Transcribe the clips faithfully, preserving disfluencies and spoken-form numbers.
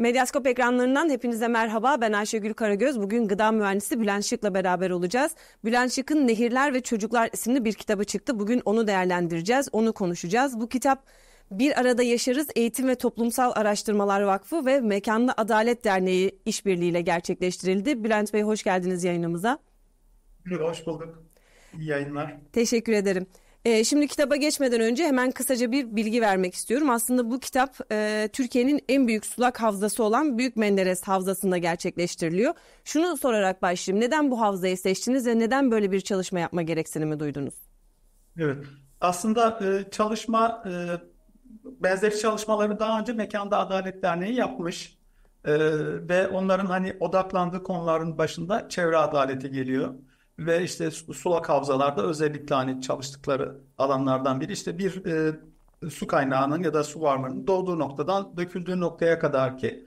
Medyaskop ekranlarından hepinize merhaba. Ben Ayşegül Karagöz. Bugün gıda mühendisi Bülent Şık'la beraber olacağız. Bülent Şık'ın Nehirler ve Çocuklar isimli bir kitabı çıktı. Bugün onu değerlendireceğiz, onu konuşacağız. Bu kitap Bir Arada Yaşarız Eğitim ve Toplumsal Araştırmalar Vakfı ve Mekanlı Adalet Derneği işbirliğiyle gerçekleştirildi. Bülent Bey, hoş geldiniz yayınımıza. Hoş bulduk. İyi yayınlar. Teşekkür ederim. Ee, şimdi kitaba geçmeden önce hemen kısaca bir bilgi vermek istiyorum. Aslında bu kitap e, Türkiye'nin en büyük sulak havzası olan Büyük Menderes Havzası'nda gerçekleştiriliyor. Şunu sorarak başlayayım. Neden bu havzayı seçtiniz ve neden böyle bir çalışma yapma gereksinimi duydunuz? Evet. Aslında e, çalışma, e, benzeri çalışmaları daha önce Mekanda Adalet Derneği yapmış. E, ve onların hani odaklandığı konuların başında çevre adaleti geliyor. Ve işte su- sulak havzalarda özellikle hani çalıştıkları alanlardan biri işte bir e, su kaynağının ya da su varlığının doğduğu noktadan döküldüğü noktaya kadar ki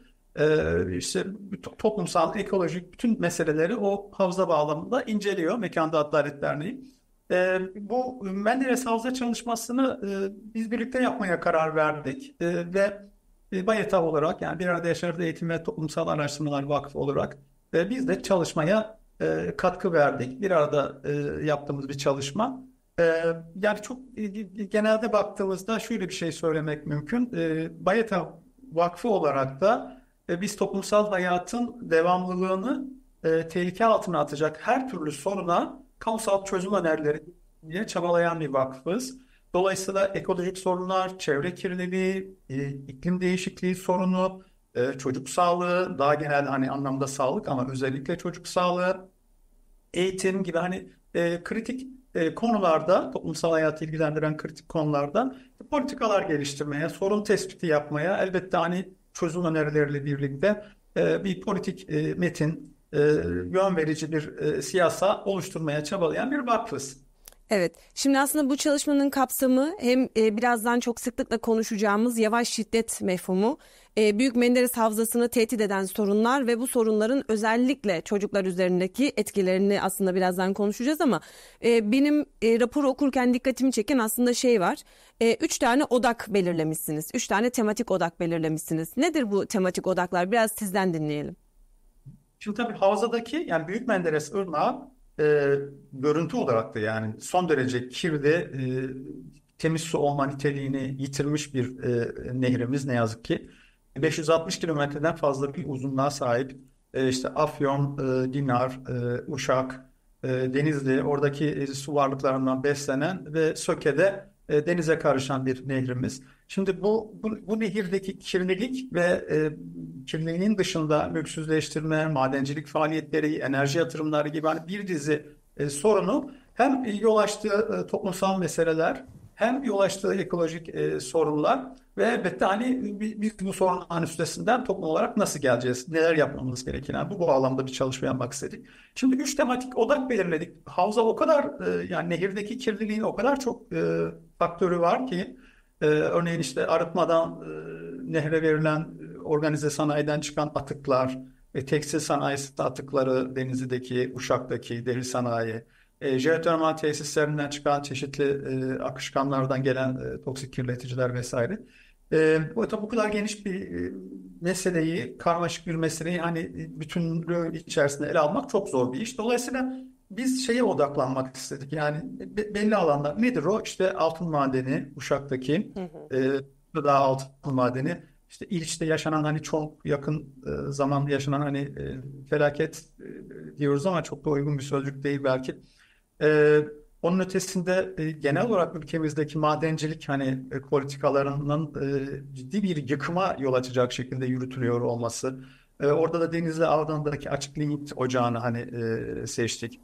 e, işte to- toplumsal, ekolojik bütün meseleleri o havza bağlamında inceliyor Mekanda Adalet Derneği. E, bu Menderes Havza çalışmasını e, biz birlikte yapmaya karar verdik. E, ve e, BAYETAV olarak, yani Bir Arada Yaşarız Eğitim ve Toplumsal Araştırmalar Vakfı olarak e, biz de çalışmaya e, katkı verdik. Bir arada e, yaptığımız bir çalışma. E, yani çok e, genelde baktığımızda şöyle bir şey söylemek mümkün. E, BAYETAV Vakfı olarak da e, biz toplumsal hayatın devamlılığını e, tehlike altına atacak her türlü soruna kamusal çözüm önerileri diye çabalayan bir vakfız. Dolayısıyla ekolojik sorunlar, çevre kirliliği, e, iklim değişikliği sorunu, e, çocuk sağlığı, daha genel hani anlamda sağlık ama özellikle çocuk sağlığı, eğitim gibi hani e, kritik e, konularda, toplumsal hayatı ilgilendiren kritik konularda politikalar geliştirmeye, sorun tespiti yapmaya, elbette hani çözüm önerileriyle birlikte e, bir politik e, metin, e, yön verici bir e, siyasa oluşturmaya çabalayan bir vakfız. Evet, şimdi aslında bu çalışmanın kapsamı hem e, birazdan çok sıklıkla konuşacağımız yavaş şiddet mefhumu, e, Büyük Menderes Havzası'nı tehdit eden sorunlar ve bu sorunların özellikle çocuklar üzerindeki etkilerini aslında birazdan konuşacağız ama e, benim e, raporu okurken dikkatimi çeken aslında şey var. E, üç tane odak belirlemişsiniz, üç tane tematik odak belirlemişsiniz. Nedir bu tematik odaklar? Biraz sizden dinleyelim. Şimdi tabii havzadaki yani Büyük Menderes Irmağı e, görüntü olarak da yani son derece kirli, e, temiz su olma niteliğini yitirmiş bir e, nehrimiz ne yazık ki. beş yüz altmış kilometreden fazla bir uzunluğa sahip. E, işte Afyon, e, Dinar, e, Uşak, e, Denizli oradaki e, su varlıklarından beslenen ve Söke'de e, denize karışan bir nehrimiz. Şimdi bu, bu, bu nehirdeki kirlilik ve e, kirliliğin dışında mülksüzleştirme, madencilik faaliyetleri, enerji yatırımları gibi hani bir dizi e, sorunu hem yol açtığı e, toplumsal meseleler hem yol açtığı ekolojik e, sorunlar ve elbette hani bi- biz bu sorunların üstesinden toplum olarak nasıl geleceğiz, neler yapmamız gerekir. Yani bu bağlamda bir çalışma yapmak istedik. Şimdi üç tematik odak belirledik. Havza o kadar e, yani nehirdeki kirliliğin o kadar çok e, faktörü var ki ee, örneğin işte arıtmadan e, nehre verilen e, organize sanayiden çıkan atıklar, e, tekstil sanayisi atıkları, Denizli'deki, Uşak'taki deri sanayi, e, jeotermal tesislerinden çıkan çeşitli e, akışkanlardan gelen e, toksik kirleticiler vesaire. E, bu, tabii bu kadar geniş bir e, meseleyi, karmaşık bir meseleyi hani e, bütünlüğü içerisinde ele almak çok zor bir iş. Dolayısıyla biz şeye odaklanmak istedik. Yani be- belli alanlar nedir o? İşte altın madeni, Uşak'taki Hı hı. e, daha altın madeni. İşte İliç'te yaşanan hani çok yakın e, zamanda yaşanan hani e, felaket e, diyoruz ama çok da uygun bir sözcük değil belki. E, onun ötesinde e, genel olarak ülkemizdeki madencilik hani e, politikalarının e, ciddi bir yıkıma yol açacak şekilde yürütülüyor olması. E, orada da Denizli Avdan'daki açık linyit ocağını hani e, seçtik.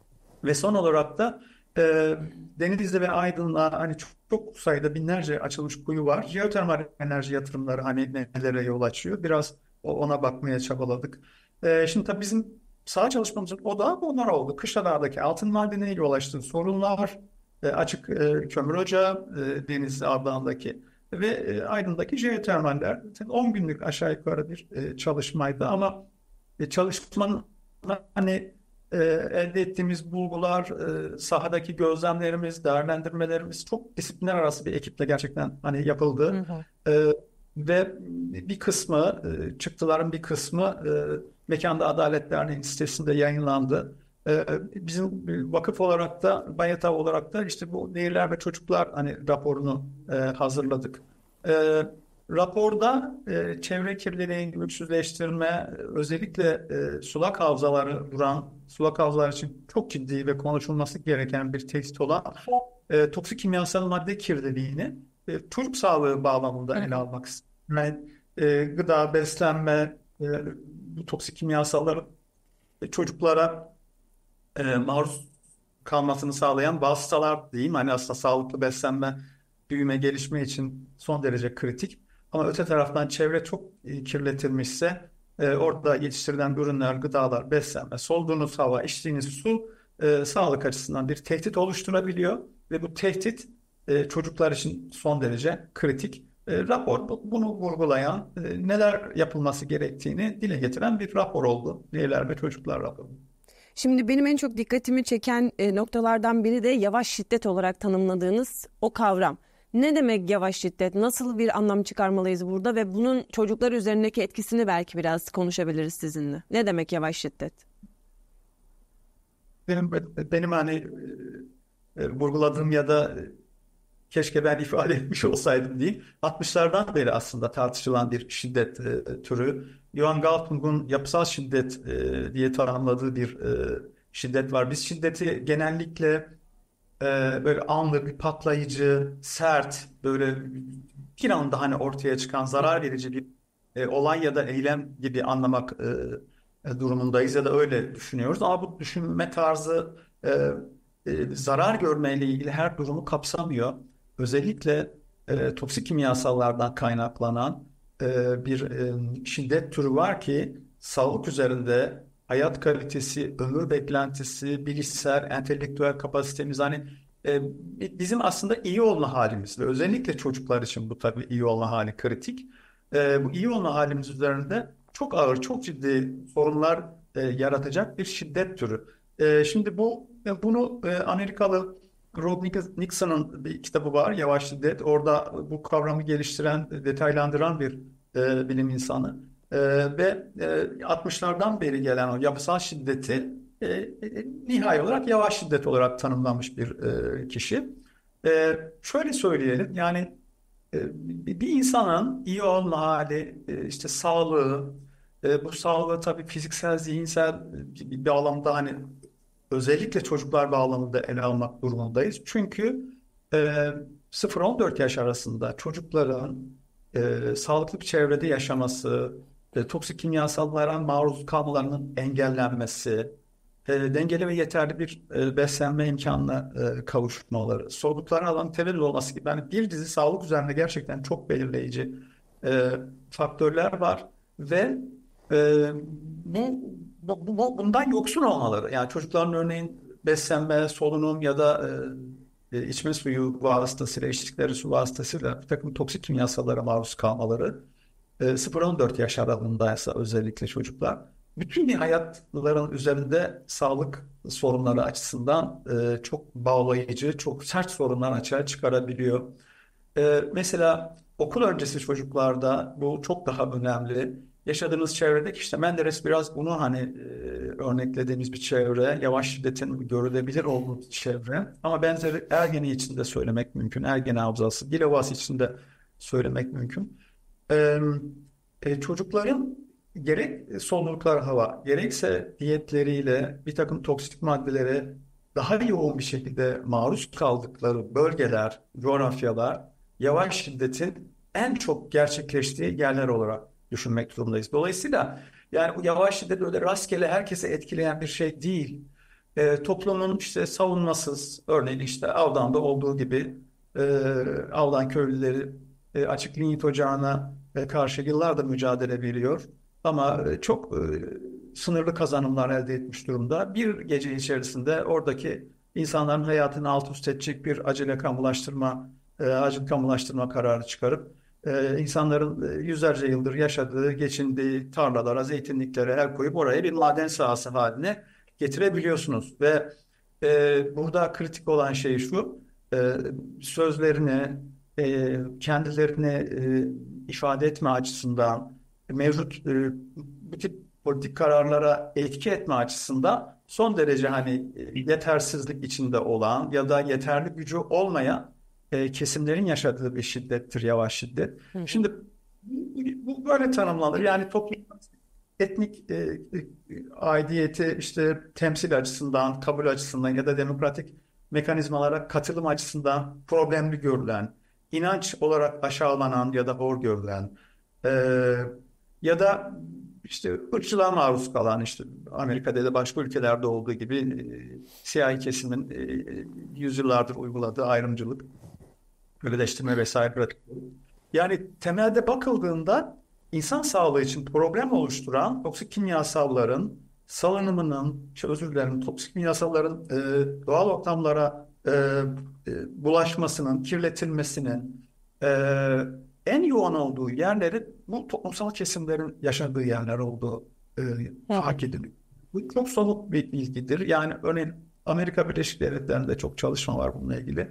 Ve son olarak da e, Denizli ve Aydın'la hani çok, çok sayıda binlerce açılmış kuyu var. Jeotermal enerji yatırımları hani nelere yol açıyor. Biraz o- ona bakmaya çabaladık. E, şimdi tabii bizim saha çalışmamızın odağı bunlar oldu. Kışladağ'daki altın madeniyle yol açtığı sorunlar, e, açık e, kömür ocağı, e, Denizli Ardahan'daki ve e, Aydın'daki jeotermaller. on günlük aşağı yukarı bir e, çalışmaydı ama e, çalışmanın hani e, elde ettiğimiz bulgular, e, sahadaki gözlemlerimiz, değerlendirmelerimiz çok disiplinler arası bir ekiple gerçekten hani Hı yapıldı. hı. E, ve bir kısmı, e, çıktıların bir kısmı e, Mekanda Adalet Derneği'nin sitesinde yayınlandı. E, bizim vakıf olarak da, Bayatav olarak da işte bu Nehirler ve Çocuklar hani raporunu e, hazırladık. E, Raporda e, çevre kirliliği, güçsüzleştirme, özellikle e, sulak havzaları duran, sulak havzalar için çok ciddi ve konuşulması gereken bir tehdit olan e, toksik kimyasal madde kirliliğini e, çocuk sağlığı bağlamında ele almak istedim. Yani, e, gıda, beslenme, e, bu toksik kimyasalların e, çocuklara e, maruz kalmasını sağlayan vasıtalar diyeyim. Hani aslında sağlıklı beslenme, büyüme, gelişme için son derece kritik. Ama öte taraftan çevre çok e, kirletilmişse e, orada yetiştirilen ürünler, gıdalar, beslenme, soluduğunuz hava, içtiğiniz su e, sağlık açısından bir tehdit oluşturabiliyor ve bu tehdit e, çocuklar için son derece kritik. E, rapor bu- bunu vurgulayan, e, neler yapılması gerektiğini dile getiren bir rapor oldu. Nehirler ve Çocuklar raporu. Şimdi benim en çok dikkatimi çeken e, noktalardan biri de yavaş şiddet olarak tanımladığınız o kavram. Ne demek yavaş şiddet? Nasıl bir anlam çıkarmalıyız burada ve bunun çocuklar üzerindeki etkisini belki biraz konuşabiliriz sizinle. Ne demek yavaş şiddet? Benim benim hani e, e, vurguladığım ya da e, keşke ben ifade etmiş olsaydım diyeyim. altmışlardan beri aslında tartışılan bir şiddet e, türü. Johan Galtung'un yapısal şiddet e, diye tanımladığı bir e, şiddet var. Biz şiddeti genellikle e, böyle anlık, bir patlayıcı, sert, böyle bir anda hani ortaya çıkan zarar verici bir e, olay ya da eylem gibi anlamak e, e, durumundayız ya da öyle düşünüyoruz. Ama bu düşünme tarzı e, e, zarar görmeyle ilgili her durumu kapsamıyor. Özellikle e, toksik kimyasallardan kaynaklanan e, bir e, şiddet türü var ki sağlık üzerinde hayat kalitesi, ömür beklentisi, bilişsel, entelektüel kapasitemiz hani e, bizim aslında iyi olma halimiz ve özellikle çocuklar için bu tabii iyi olma hali kritik. E, bu iyi olma halimiz üzerinde çok ağır, çok ciddi sorunlar e, yaratacak bir şiddet türü. E, şimdi bu e, bunu e, Amerikalı Rob Nixon'ın bir kitabı var, Yavaş Şiddet. Orada bu kavramı geliştiren, detaylandıran bir e, bilim insanı. E, ve e, altmışlardan beri gelen o yapısal şiddeti e, e, nihai olarak yavaş şiddet olarak tanımlanmış bir e, kişi. E, şöyle söyleyelim, yani e, bir insanın iyi olma hali, e, işte sağlığı, e, bu sağlığı tabii fiziksel, zihinsel bir, bir bağlamda hani özellikle çocuklar bağlamında ele almak durumundayız. Çünkü e, sıfır on dört yaş arasında çocukların e, sağlıklı bir çevrede yaşaması, e, toksik kimyasallara maruz kalmalarının engellenmesi, e, dengeli ve yeterli bir e, beslenme imkanına e, kavuşmaları, soludukları alan temel olması gibi yani bir dizi sağlık üzerinde gerçekten çok belirleyici e, faktörler var ve e, bu, bu, bu- bundan yoksun olmaları yani çocukların örneğin beslenme, solunum ya da e, e, içme suyu vasıtasıyla, içtikleri su vasıtasıyla bir takım toksik kimyasallara maruz kalmaları e, sıfır on dört yaş aralığındaysa özellikle çocuklar bütün bir hayatların üzerinde sağlık sorunları açısından e, çok bağlayıcı, çok sert sorunlar açığa çıkarabiliyor. E, mesela okul öncesi çocuklarda bu çok daha önemli. Yaşadığınız çevredeki işte Menderes biraz bunu hani e, örneklediğimiz bir çevre, yavaş şiddetin görülebilir olduğu bir çevre. Ama benzeri Ergeni için de söylemek mümkün. Ergeni Havzası, Dilovası için de söylemek mümkün. Ee, e, çocukların gerek solunukları hava, gerekse diyetleriyle bir takım toksik maddelere daha yoğun bir şekilde maruz kaldıkları bölgeler, coğrafyalar, yavaş şiddetin en çok gerçekleştiği yerler olarak düşünmek durumundayız. Dolayısıyla yani bu yavaş şiddet öyle rastgele herkese etkileyen bir şey değil. Ee, toplumun işte savunmasız, örneğin işte Avdan'da olduğu gibi e, Avdan köylüleri e, açık linyit ocağına e, karşı yıllardır mücadele veriyor. Ama e, çok e, sınırlı kazanımlar elde etmiş durumda. Bir gece içerisinde oradaki insanların hayatını alt üst edecek bir acele kamulaştırma, e, acil kamulaştırma kararı çıkarıp e, insanların e, yüzlerce yıldır yaşadığı, geçindiği tarlalara, zeytinliklere el koyup oraya bir maden sahası haline getirebiliyorsunuz. Ve e, burada kritik olan şey şu, e, sözlerine, e, kendilerini e, ifade etme açısından, mevcut e, bu tip politik kararlara etki etme açısından son derece hani e, yetersizlik içinde olan ya da yeterli gücü olmayan e, kesimlerin yaşadığı bir şiddettir yavaş şiddet. Hı hı. Şimdi bu, bu böyle tanımlanır. Yani toplum etnik e, e, aidiyeti işte temsil açısından, kabul açısından ya da demokratik mekanizmalara katılım açısından problemli görülen, inanç olarak aşağılanan ya da hor görülen e, ya da işte ırkçılığa maruz kalan işte Amerika'da da başka ülkelerde olduğu gibi e, siyahi kesimin e, yüzyıllardır uyguladığı ayrımcılık, köleleştirme vesaire. Yani temelde bakıldığında insan sağlığı için problem oluşturan toksik kimyasalların salınımının, şey, özür dilerim, toksik kimyasalların e, doğal ortamlara e, e, bulaşmasının, kirletilmesinin e, en yoğun olduğu yerleri bu toplumsal kesimlerin yaşadığı yerler olduğu e, fark ediliyor. Bu çok somut bir bilgidir. Yani örneğin Amerika Birleşik Devletleri'nde çok çalışma var bununla ilgili.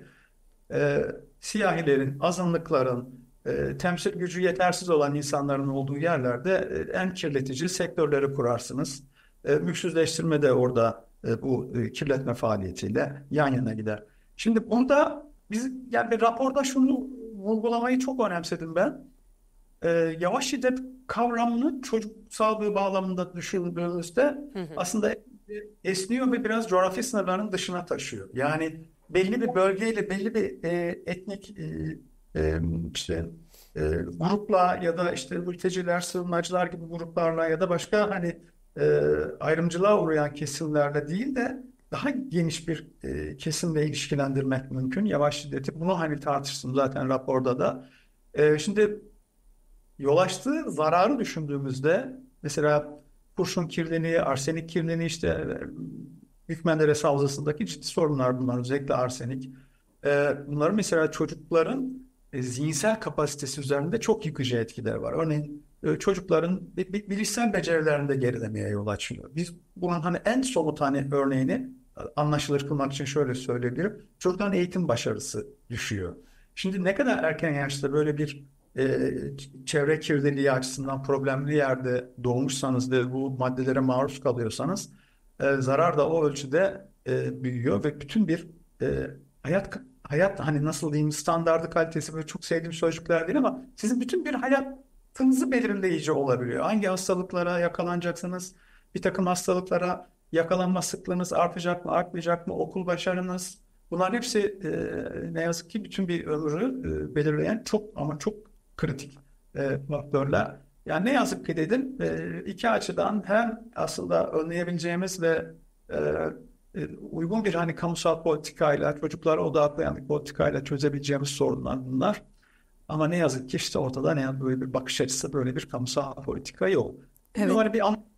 E, siyahilerin, azınlıkların, e, temsil gücü yetersiz olan insanların olduğu yerlerde e, en kirletici sektörleri kurarsınız. E, mülksüzleştirme de orada e, bu e, kirletme faaliyetiyle yan yana gider. Şimdi burada biz yani bir raporda şunu vurgulamayı çok önemsedim ben. E, yavaş şiddet kavramını çocuk sağlığı bağlamında düşündüğümüzde Hı hı. aslında esniyor ve biraz coğrafi sınırların dışına taşıyor. Yani belli bir bölgeyle belli bir e, etnik e, e, işte e, grupla ya da işte mülteciler, sığınmacılar gibi gruplarla ya da başka hani e, ayrımcılığa uğrayan kesimlerle değil de daha geniş bir e, kesimle ilişkilendirmek mümkün. Yavaş şiddeti bunu hani tartıştım zaten raporda da. E, şimdi yol açtığı zararı düşündüğümüzde mesela kurşun kirliliği, arsenik kirliliği işte e, Büyük Menderes Havzası'ndaki ciddi sorunlar bunlar. Özellikle arsenik. E, bunların mesela çocukların e, zihinsel kapasitesi üzerinde çok yıkıcı etkileri var. Örneğin e, çocukların bi- bi- bilişsel becerilerinde gerilemeye yol açıyor. Biz bunun hani en somut hani örneğini e, anlaşılır kılmak için şöyle söyleyebilirim. Çocukların eğitim başarısı düşüyor. Şimdi ne kadar erken yaşta böyle bir e, çevre kirliliği açısından problemli yerde doğmuşsanız ve bu maddelere maruz kalıyorsanız e, zarar da o ölçüde e, büyüyor ve bütün bir e, hayat hayat hani nasıl diyeyim standardı kalitesi böyle çok sevdiğim sözcükler değil ama sizin bütün bir hayatınızı belirleyici olabiliyor. Hangi hastalıklara yakalanacaksınız? Bir takım hastalıklara yakalanma sıklığınız artacak mı, artmayacak mı? Okul başarınız. Bunların hepsi e, ne yazık ki bütün bir ömrü e, belirleyen çok ama çok kritik e, faktörler. Yani ne yazık ki dedim e, iki açıdan hem aslında önleyebileceğimiz ve e, e, uygun bir hani kamusal politikayla çocuklara odaklayan bir politikayla çözebileceğimiz sorunlar bunlar. Ama ne yazık ki işte ortada ne yazık böyle bir bakış açısı böyle bir kamusal politika yok. Bunu Evet. hani bir an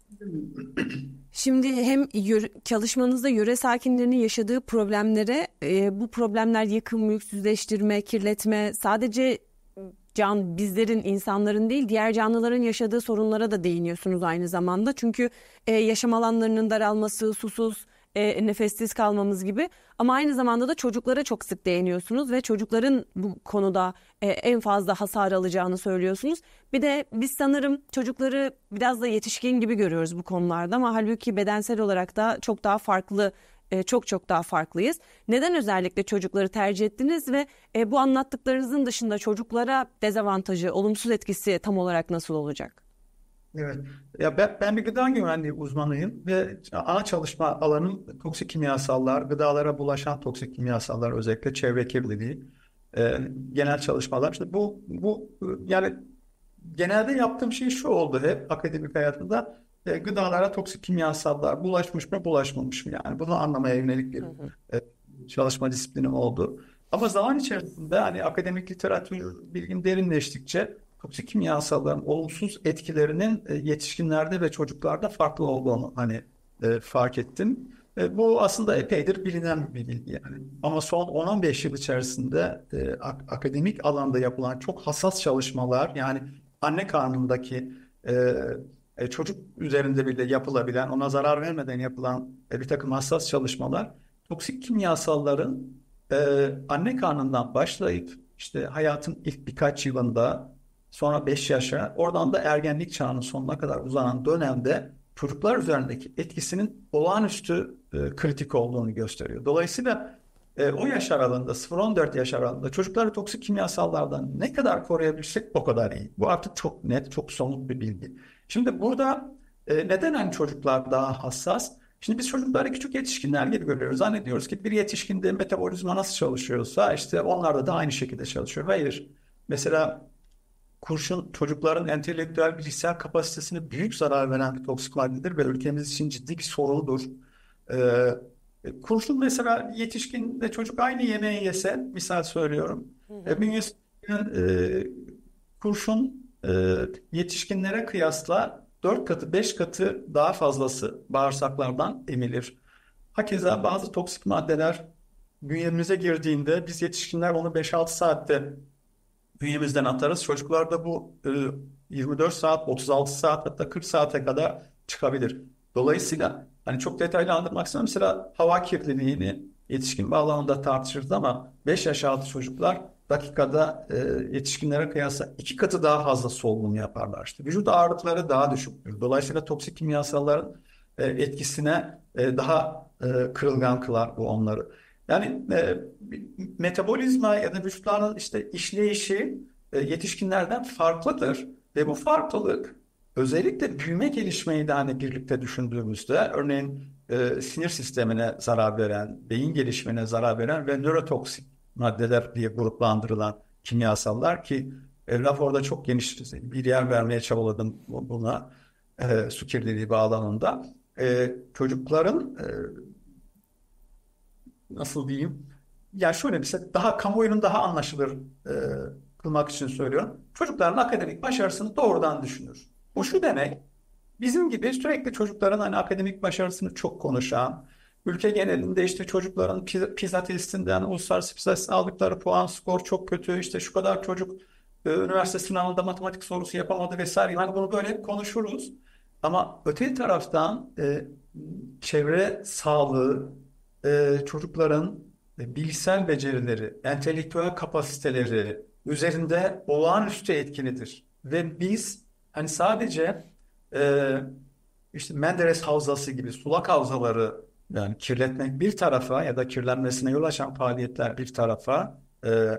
Şimdi hem yöre- çalışmanızda yöre sakinlerinin yaşadığı problemlere, e, bu problemler yıkım, mülksüzleştirme, kirletme, sadece can bizlerin, insanların değil diğer canlıların yaşadığı sorunlara da değiniyorsunuz aynı zamanda. Çünkü e, yaşam alanlarının daralması, susuz, e, nefessiz kalmamız gibi, ama aynı zamanda da çocuklara çok sık değiniyorsunuz ve çocukların bu konuda e, en fazla hasar alacağını söylüyorsunuz. Bir de biz sanırım çocukları biraz da yetişkin gibi görüyoruz bu konularda, ama halbuki bedensel olarak da çok daha farklı, e, çok çok daha farklıyız. Neden özellikle çocukları tercih ettiniz ve e, bu anlattıklarınızın dışında çocuklara dezavantajı, olumsuz etkisi tam olarak nasıl olacak? Evet. Ya ben, ben bir gıda güvenliği uzmanıyım ve ana çalışma alanım toksik kimyasallar, gıdalara bulaşan toksik kimyasallar, özellikle çevre kirliliği, e, genel çalışmalar. İşte bu bu yani genelde yaptığım şey şu oldu hep akademik hayatımda. E, gıdalara toksik kimyasallar bulaşmış mı, bulaşmamış mı? Yani bunu anlamaya yönelik bir Hı hı. e, çalışma disiplinim oldu. Ama zaman içerisinde hani akademik literatür bilgim derinleştikçe toksik kimyasalların olumsuz etkilerinin e, yetişkinlerde ve çocuklarda farklı olduğunu hani e, fark ettim. E, bu aslında epeydir bilinen bir bilgi yani. Ama son on on beş yıl içerisinde e, ak- akademik alanda yapılan çok hassas çalışmalar, yani anne karnındaki e, e, çocuk üzerinde bile yapılabilen, ona zarar vermeden yapılan e, bir takım hassas çalışmalar toksik kimyasalların e, anne karnından başlayıp işte hayatın ilk birkaç yılında, sonra beş yaşa, oradan da ergenlik çağının sonuna kadar uzanan dönemde çocuklar üzerindeki etkisinin olağanüstü e, kritik olduğunu gösteriyor. Dolayısıyla e, o yaş aralığında, sıfır on dört yaş aralığında çocukları toksik kimyasallardan ne kadar koruyabilirsek o kadar iyi. Bu artık çok net, çok somut bir bilgi. Şimdi burada e, neden hani çocuklar daha hassas? Şimdi biz çocukları küçük yetişkinler gibi görüyoruz. Zannediyoruz ki bir yetişkinde metabolizma nasıl çalışıyorsa işte onlarda da aynı şekilde çalışıyor. Hayır. Mesela kurşun çocukların entelektüel bilişsel kapasitesine büyük zarar veren bir toksik maddedir ve ülkemiz için ciddi bir sorundur. Ee, kurşun mesela yetişkinle çocuk aynı yemeği yese, misal söylüyorum. Hı E, hı. bünyesinde e, kurşun e, yetişkinlere kıyasla dört katı, beş katı daha fazlası bağırsaklardan emilir. Hakeza bazı toksik maddeler bünyemize girdiğinde biz yetişkinler onu beş altı saatte bünyemizden atarız. Çocuklarda bu e, yirmi dört saat, otuz altı saat, hatta kırk saate kadar çıkabilir. Dolayısıyla hani çok detaylı anlatmak istemem. Mesela hava kirliliğini yetişkin bağlamında tartışırız ama beş yaş altı çocuklar dakikada e, yetişkinlere kıyasla iki katı daha fazla solunum yaparlar. İşte vücut ağırlıkları daha düşüktür. Dolayısıyla toksik kimyasalların e, etkisine e, daha e, kırılgan kılar bu onları. Yani e, metabolizma ya da vücutların işte işleyişi e, yetişkinlerden farklıdır ve bu farklılık özellikle büyüme gelişmeyi de hani birlikte düşündüğümüzde örneğin e, sinir sistemine zarar veren, beyin gelişimine zarar veren ve nörotoksik maddeler diye gruplandırılan kimyasallar ki e, raporda çok geniş bir yer vermeye çabaladım buna e, su kirliliği bağlamında. E, çocukların e, nasıl diyeyim? Ya şöyle bir şey, daha kamuoyunun daha anlaşılır e, kılmak için söylüyorum. Çocukların akademik başarısını doğrudan düşünür. Bu şu demek, bizim gibi sürekli çocukların hani akademik başarısını çok konuşan, ülke genelinde işte çocukların PISA, PISA testinden uluslararası PISA testine aldıkları puan skor çok kötü, işte şu kadar çocuk e, üniversite sınavında matematik sorusu yapamadı vesaire. Yani bunu böyle konuşuruz. Ama öte taraftan e, çevre sağlığı, e, çocukların e, bilişsel becerileri, entelektüel kapasiteleri üzerinde olağanüstü etkilidir. Ve biz hani sadece e, işte Menderes Havzası gibi sulak havzaları yani kirletmek bir tarafa ya da kirlenmesine yol açan faaliyetler bir tarafa e,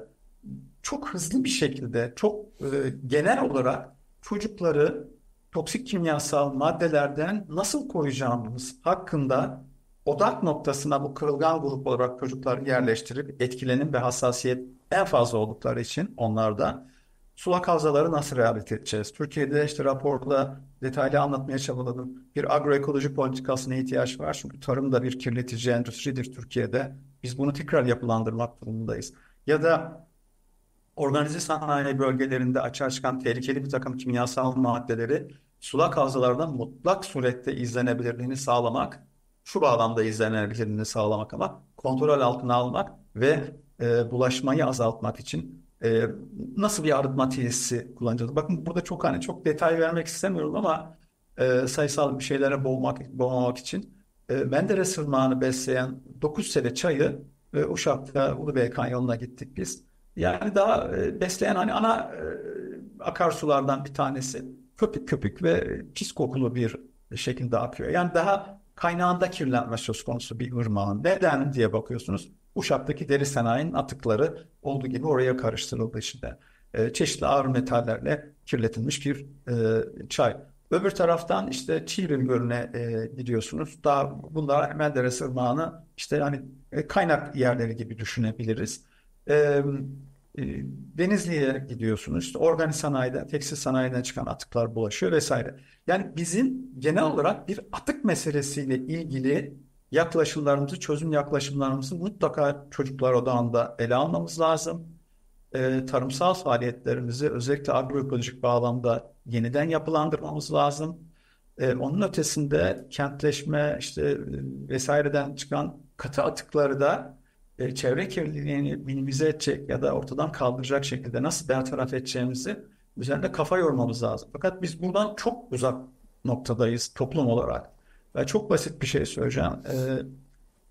çok hızlı bir şekilde, çok e, genel olarak çocukları toksik kimyasal maddelerden nasıl koruyacağımız hakkında odak noktasına bu kırılgan grup olarak çocukları yerleştirip etkilenim ve hassasiyet en fazla oldukları için onlarda sulak havzaları nasıl rehabilite edeceğiz? Türkiye'de işte raporda detaylı anlatmaya çabaladım. Bir agroekoloji politikasına ihtiyaç var. Çünkü tarım da bir kirletici endüstridir Türkiye'de. Biz bunu tekrar yapılandırmak durumundayız. Ya da organize sanayi bölgelerinde açığa çıkan tehlikeli bir takım kimyasal maddeleri sulak havzalardan mutlak surette izlenebilirliğini sağlamak, şu bağlamda izlenebilirliğini sağlamak ama kontrol altına almak ve e, bulaşmayı azaltmak için e, nasıl bir arıtma tesisi kullanacağız? Bakın burada çok hani çok detay vermek istemiyorum ama e, sayısal bir şeylere boğmak, boğmamak için e, Menderes Irmağı'nı besleyen dokuz sene çayı e, Uşak'ta Ulubey Kanyonu'na gittik biz. Yani daha e, besleyen hani ana e, akarsulardan bir tanesi köpük köpük ve pis kokulu bir şekilde akıyor. Yani daha kaynağında kirlenme söz konusu bir ırmağın. Neden diye bakıyorsunuz. Uşak'taki deri sanayinin atıkları olduğu gibi oraya karıştırıldı işte. E, çeşitli ağır metallerle kirletilmiş bir e, çay. Öbür taraftan işte Çiğril Gölü'ne e, gidiyorsunuz. Daha bunlar Menderes Irmağı'nı işte hani e, kaynak yerleri gibi düşünebiliriz. E, e, Denizli'ye gidiyorsunuz. İşte organik sanayiden, tekstil sanayiden çıkan atıklar bulaşıyor vesaire. Yani bizim genel olarak bir atık meselesiyle ilgili yaklaşımlarımızı, çözüm yaklaşımlarımızı mutlaka çocuklar odağında ele almamız lazım. E, tarımsal faaliyetlerimizi özellikle agroekolojik bağlamda yeniden yapılandırmamız lazım. E, onun ötesinde kentleşme işte e, vesaireden çıkan katı atıkları da e, çevre kirliliğini minimize edecek ya da ortadan kaldıracak şekilde nasıl bertaraf edeceğimizi üzerinde kafa yormamız lazım. Fakat biz buradan çok uzak noktadayız toplum olarak. Ve çok basit bir şey söyleyeceğim. E,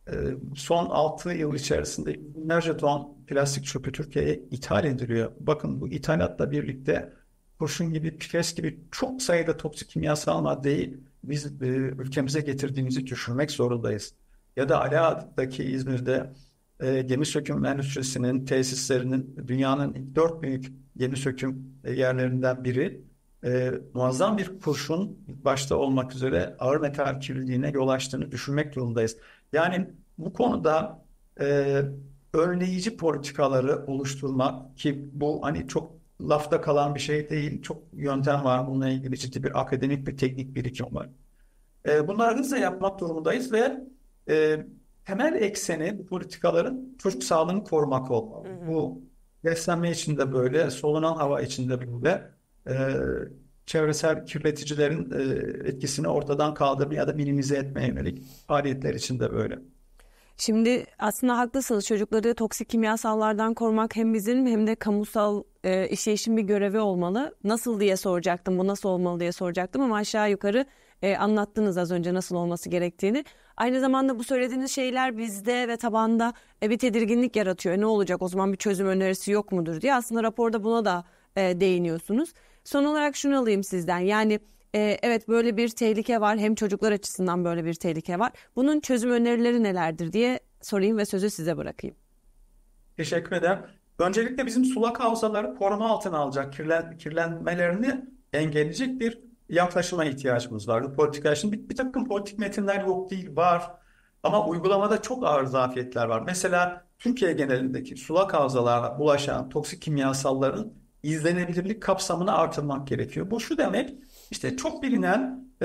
e, son altı yıl içerisinde binlerce ton plastik çöpü Türkiye'ye ithal ediliyor. Bakın bu ithalatla birlikte kurşun gibi, pifes gibi çok sayıda toksik kimyasal maddeyi biz e, ülkemize getirdiğimizi düşürmek zorundayız. Ya da Ala'daki İzmir'de e, gemi söküm endüstrisinin tesislerinin dünyanın dört büyük gemi söküm yerlerinden biri e, muazzam bir kurşun başta olmak üzere ağır metal kirliliğine yol açtığını düşünmek durumundayız. Yani bu konuda e, önleyici politikaları oluşturmak ki bu hani çok lafta kalan bir şey değil, çok yöntem var. Bununla ilgili ciddi bir akademik ve teknik birikim var. E, bunları hızla yapmak durumundayız ve e, temel ekseni bu politikaların çocuk sağlığını korumak olmalı. Hı hı. Bu beslenme için de böyle, solunan hava için de böyle, e, çevresel kirleticilerin e, etkisini ortadan kaldırmaya ya da minimize etmeye yönelik faaliyetler için de böyle. Şimdi aslında haklısınız. Çocukları toksik kimyasallardan korumak hem bizim hem de kamusal e, işleyişin bir görevi olmalı. Nasıl diye soracaktım, bu nasıl olmalı diye soracaktım ama aşağı yukarı e, anlattınız az önce nasıl olması gerektiğini. Aynı zamanda bu söylediğiniz şeyler bizde ve tabanda e, bir tedirginlik yaratıyor. E, ne olacak o zaman, bir çözüm önerisi yok mudur diye. Aslında raporda buna da e, değiniyorsunuz. Son olarak şunu alayım sizden. Yani e, evet, böyle bir tehlike var. Hem çocuklar açısından böyle bir tehlike var. Bunun çözüm önerileri nelerdir diye sorayım ve sözü size bırakayım. Teşekkür ederim. Öncelikle bizim sulak havzaları koruma altına alacak, kirlen, kirlenmelerini engelleyecek bir yaklaşıma ihtiyacımız var. Bu politika, şimdi bir, bir takım politik metinler yok değil, var. Ama uygulamada çok ağır zafiyetler var. Mesela Türkiye genelindeki sulak havzalara bulaşan toksik kimyasalların izlenebilirlik kapsamını artırmak gerekiyor. Bu şu demek, işte çok bilinen e,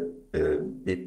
e,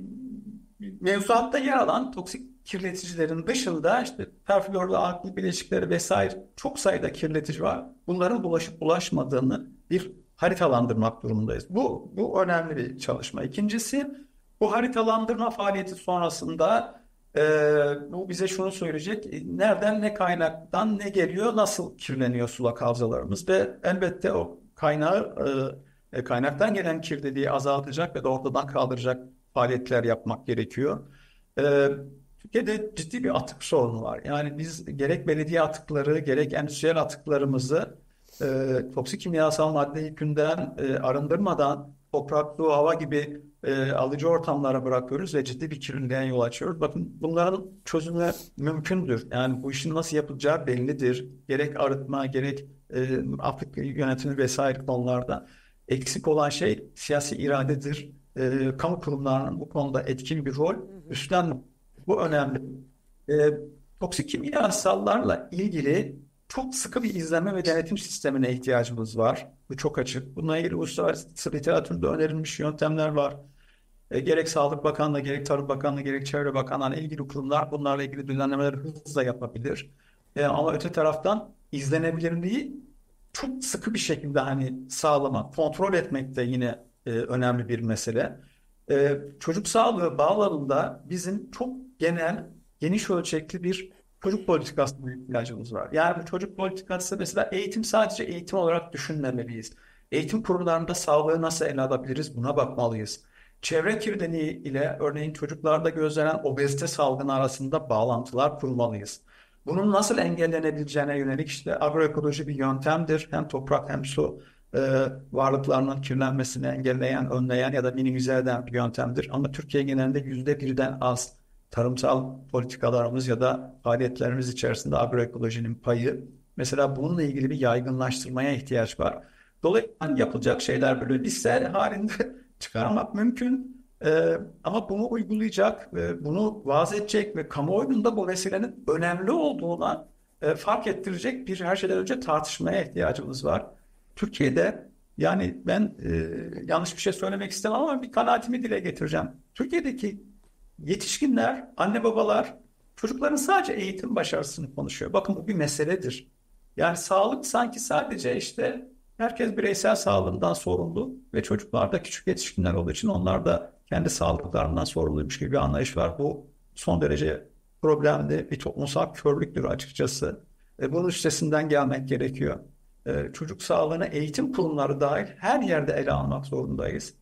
mevzuatta yer alan toksik kirleticilerin dışında işte perfluorlu alkil bileşikleri vesaire çok sayıda kirletici var. Bunların bulaşıp bulaşmadığını bir haritalandırmak durumundayız. Bu, bu önemli bir çalışma. İkincisi, bu haritalandırma faaliyeti sonrasında e, bu bize şunu söyleyecek: nereden, ne kaynaktan ne geliyor, nasıl kirleniyor sulak havzalarımız ve elbette o kaynağı e, kaynaktan gelen kirliliği azaltacak ve de ortadan kaldıracak faaliyetler yapmak gerekiyor. E, Türkiye'de ciddi bir atık sorunu var. Yani biz gerek belediye atıkları gerek endüstriyel atıklarımızı e, toksik kimyasal madde yükünden e, arındırmadan toprak, su, hava gibi e, alıcı ortamlara bırakıyoruz ve ciddi bir kirliliğe yol açıyoruz. Bakın, bunların çözümü mümkündür. Yani bu işin nasıl yapılacağı bellidir. Gerek arıtma, gerek e, afet yönetimi vesaire konularda. Eksik olan şey siyasi iradedir. E, kamu kurumlarının bu konuda etkin bir rol üstlenmesi. Bu önemli. E, toksik kimyasallarla ilgili çok sıkı bir izleme ve denetim sistemine ihtiyacımız var. Bu çok açık. Bununla ilgili uluslararası literatürde önerilmiş yöntemler var. E, gerek Sağlık Bakanlığı, gerek Tarım Bakanlığı, gerek Çevre Bakanlığı'na ilgili kurumlar bunlarla ilgili düzenlemeleri hızla yapabilir. E, ama öte taraftan izlenebilirliği çok sıkı bir şekilde hani sağlamak, kontrol etmek de yine e, önemli bir mesele. E, çocuk sağlığı bağlamında bizim çok genel, geniş ölçekli bir çocuk politikasına ihtiyacımız var. Yani bu çocuk politikası, mesela eğitim sadece eğitim olarak düşünmemeliyiz. Eğitim kurumlarında sağlığı nasıl ele alabiliriz, buna bakmalıyız. Çevre kirliliği ile örneğin çocuklarda gözlenen obezite salgını arasında bağlantılar kurmalıyız. Bunun nasıl engellenebileceğine yönelik işte agroekoloji bir yöntemdir. Hem toprak hem su e, varlıklarının kirlenmesini engelleyen, önleyen ya da minimize eden bir yöntemdir. Ama Türkiye genelinde yüzde birden az tarımsal politikalarımız ya da faaliyetlerimiz içerisinde agroekolojinin payı. Mesela bununla ilgili bir yaygınlaştırmaya ihtiyaç var. Dolayısıyla yapılacak şeyler böyle liste halinde çıkarmak mümkün. Ee, ama bunu uygulayacak, ve bunu vaaz edecek ve kamuoyunda bu meselenin önemli olduğuna e, fark ettirecek bir, her şeyden önce tartışmaya ihtiyacımız var. Türkiye'de, yani ben e, yanlış bir şey söylemek istemem ama bir kanaatimi dile getireceğim. Türkiye'deki yetişkinler, anne babalar çocukların sadece eğitim başarısını konuşuyor. Bakın, bu bir meseledir. Yani sağlık sanki sadece işte herkes bireysel sağlığından sorumlu ve çocuklar da küçük yetişkinler olduğu için onlar da kendi sağlıklarından sorumluymuş gibi bir anlayış var. Bu son derece problemli bir toplumsal körlüktür açıkçası. E, bunun üstesinden gelmek gerekiyor. E, çocuk sağlığını eğitim kurumları dahil her yerde ele almak zorundayız.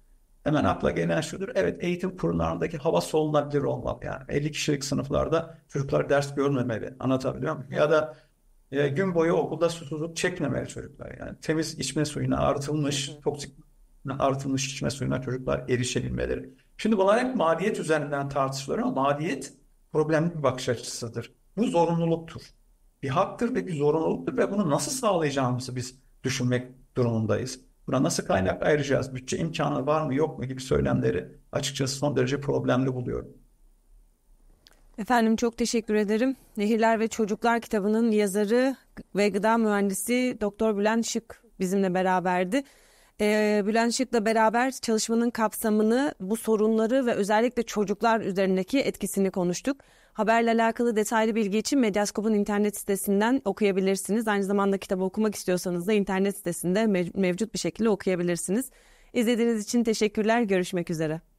hemen akla gelen şudur. Evet, eğitim kurumlarındaki hava solunabilir olmalı. Yani elli kişilik sınıflarda çocuklar ders görmemeli. Anlatabiliyor muyum? Ya da e, gün boyu okulda susuzluk çekmemeli çocuklar. Yani temiz içme suyuna artılmış, toksik artılmış içme suyuna çocuklar erişebilmeleri. Şimdi bunlar hep maliyet üzerinden tartışılır ama maliyet problemli bir bakış açısıdır. Bu zorunluluktur. Bir haktır ve bir zorunluluktur ve bunu nasıl sağlayacağımızı biz düşünmek durumundayız. Buna nasıl kaynak ayıracağız? Bütçe imkanı var mı yok mu gibi söylemleri açıkçası son derece problemli buluyorum. Efendim çok teşekkür ederim. Nehirler ve Çocuklar kitabının yazarı ve gıda mühendisi Doktor Bülent Şık bizimle beraberdi. Ee, Bülent Şık'la beraber çalışmanın kapsamını, bu sorunları ve özellikle çocuklar üzerindeki etkisini konuştuk. Haberle alakalı detaylı bilgi için Medyaskop'un internet sitesinden okuyabilirsiniz. Aynı zamanda kitabı okumak istiyorsanız da internet sitesinde mev- mevcut bir şekilde okuyabilirsiniz. İzlediğiniz için teşekkürler. Görüşmek üzere.